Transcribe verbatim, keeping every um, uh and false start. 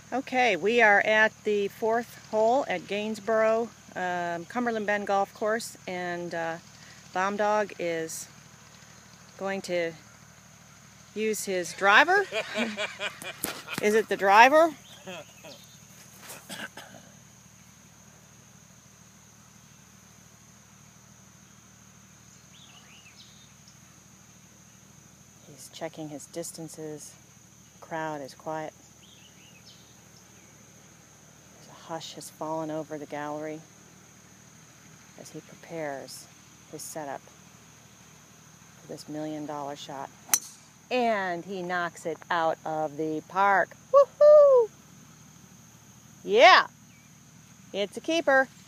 Okay, we are at the fourth hole at Gainsborough, um, Cumberland Bend Golf Course, and uh, Bombdog is going to use his driver. Is it the driver? He's checking his distances. The crowd is quiet. There's a hush has fallen over the gallery as he prepares his setup for this million dollar shot. And he knocks it out of the park. Woohoo! Yeah, it's a keeper.